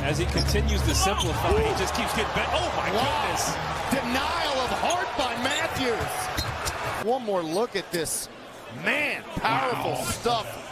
as he continues to simplify, he just keeps getting better. Oh, my goodness. Denial of heart by Mathews. One more look at this. Man, powerful stuff